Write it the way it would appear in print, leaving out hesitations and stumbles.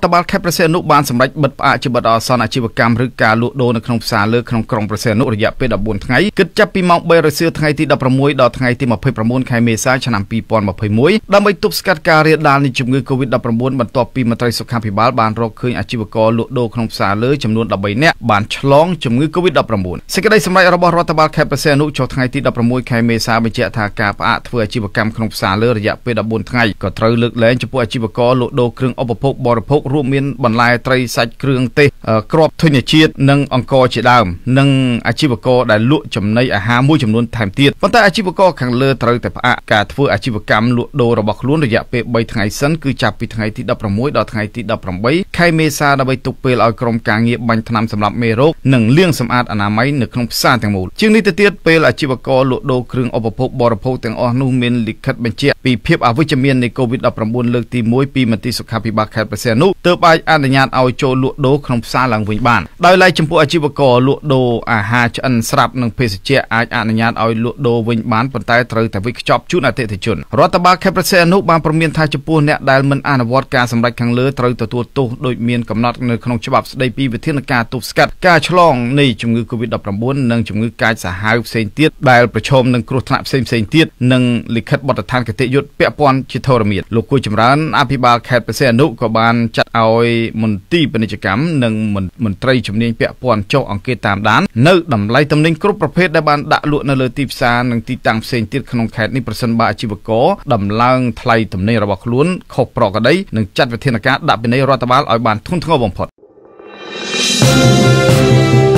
រដ្ឋបាលខេត្តព្រះសីហនុបានសម្រេចបិទផ្អាកជាបិទអសន្នអាជីវកម្មឬការលក់ដូរនៅក្នុងផ្សារលើក្នុងក្រុងព្រះសីហនុរយៈពេល14ថ្ងៃគិតចាប់ពីម៉ោង3រសៀលថ្ងៃទី16ដល់ថ្ងៃទី29ខែមេសាឆ្នាំ2021ដើម្បីទប់ស្កាត់ការរាលដាលនៃជំងឺ Covid-19 បន្ទាប់ពីមន្ត្រីសុខាភិបាលបានរកឃើញអាជីវករលក់ដូរក្នុងផ្សារលើចំនួន13នាក់បានឆ្លងជំងឺ Covid-19 សេចក្តីសម្រេចរបស់រដ្ឋបាលខេត្តព្រះសីហនុចុះថ្ងៃទី16ខែមេសាបញ្ជាក់ថាការផ្អាកធ្វើអាជីវកម្មក្នុងផ្សារលើរយៈពេល14ថ្ងៃក៏ត្រូវលើកលែងចំពោះអាជីវករលក់ដូរគ្រឿងឧបភោគបរិភោគរួមមានបន្លែត្រីសាច់គ្រឿងទេសគ្រាប់ធញ្ញជាតិនិងអង្ករជាដើមនិងអាជីវករដែលលក់ចំណីអាហារមួយចំនួនថែមទៀតប៉ុន្តែអាជីវករខាងលើត្រូវតែផ្អាកការធ្វើអាជីវកម្មលក់ដូររបស់ខ្លួនរយៈពេល3ថ្ងៃសិនគឺចាប់ពីថ្ងៃទី16ដល់ថ្ងៃទី18ខែមេសាដើម្បីទុកពេលឲ្យក្រុមការងារបាញ់ថ្នាំសម្លាប់មេរោគនិងលាងសម្អាតអនាម័យនៅក្នុងផ្សារទាំងមូលជាងនេះទៅទៀតពេលអាជីវករលក់ដូរគ្រឿងឧបភោគបរិភោគទាំងអស់នោះមានលិខិតបញ្ជាក់ពីភាពអវិជ្ជមាននៃ COVID-19 លើកទី1ពីមន្ទីរសុខាភិបាលខេត្តព្រះសីហនុទើបអាចអនុញ្ញាតឲ្យចូលលក់ដូរក្នុងផ្សារឡើងវិញបានដោយឡែកចំពោះអាជីវករលក់ដូរអាហារឆ្អិនស្រាប់និងភេសជ្ជៈអាចអនុញ្ញាតឲ្យលក់ដូរវិញបានប៉ុន្តែត្រូវតែវេចខ្ចប់ជូនអតិថិជនរដ្ឋបាលខេត្តព្រះសីហនុបានព្រមានថាចំពោះអ្នកដែលមិនអនុវត្តការសម្រេចខាងលើត្រូវទទួលទោសដោយមានកំណត់នៅក្នុងច្បាប់ស្តីពីវិធានការទប់ស្កាត់ការឆ្លងនៃជំងឺ Covid-19 និងជំងឺកាចសាហាវផ្សេងទៀតដែលប្រឈមនឹងគ្រោះថ្នាក់ផ្សេងទៀតនិងលិខិតបទដ្ឋានគតិយុត្តពាក់ព័ន្ធជាធរមាត្រលោកគួយចម្រើនអភិបាលខេត្តព្រះសីហនុក៏បានចាត់ឲ្យមន្ទីរពាណិជ្ជកម្មនិងមន្ត្រីជំនាញពាក់ព័ន្ធចុះអង្កេតតាមដាននៅតម្លៃទំនិញគ្រប់ប្រភេទដែលបានដាក់លក់នៅលើទីផ្សារនិងទីតាំងផ្សេងទៀតក្នុងខេត្តនេះប្រសិនបើអាជីវករដំឡើងថ្លៃទំនិញរបស់ខ្លួនខុសប្រក្រតីនិងចាត់វិធានការដាក់ពិន័យរដ្ឋបាលឲ្យបានធ្ងន់ធ្ងរបំផុត